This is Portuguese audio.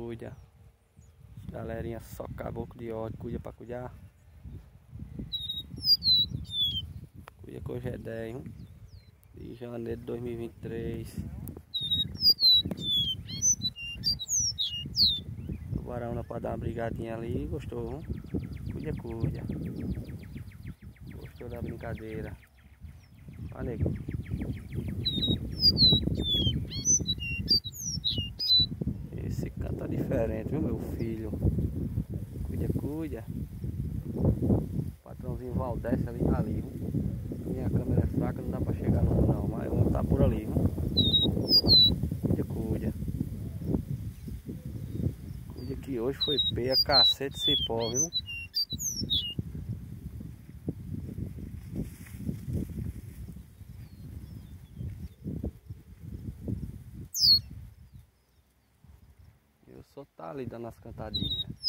cuida. Galerinha só caboclo de ódio, cuida pra cuidar. Cuida que hoje é 10 de janeiro de 2023. Tubarão dá pra dar uma brigadinha ali, gostou? Cuida, cuida. Gostou da brincadeira. Olha aí. Esse canto tá diferente, viu, meu filho? Cuida, cuida. O patrãozinho Valdez ali tá ali, viu? Minha câmera é fraca, não dá pra chegar não, mas um tá por ali, viu? Cuida, cuida. Cuida que hoje foi peia, cacete, cipó, viu? Eu só tá ali dando as cantadinhas.